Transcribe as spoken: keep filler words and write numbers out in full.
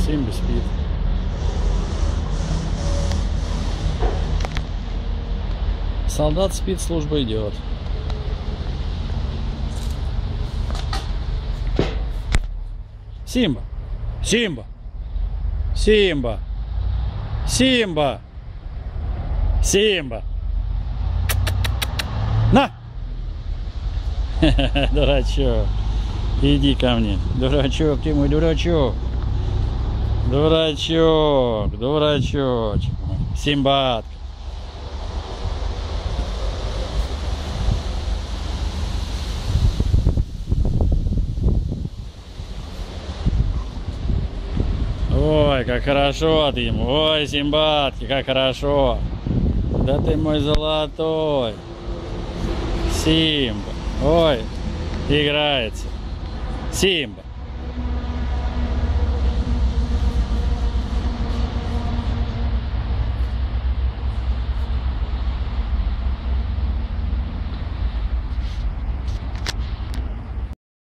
Симба спит. Солдат спит, служба идет. Симба! Симба! Симба! Симба! Симба! На! Дурачок! Иди ко мне. Дурачок, ты мой дурачок. Дурачок, дурачочек. Симбатка. Ой, как хорошо ты ему. Ой, Симбатки, как хорошо. Да ты мой золотой. Симба. Ой, играется. Симба.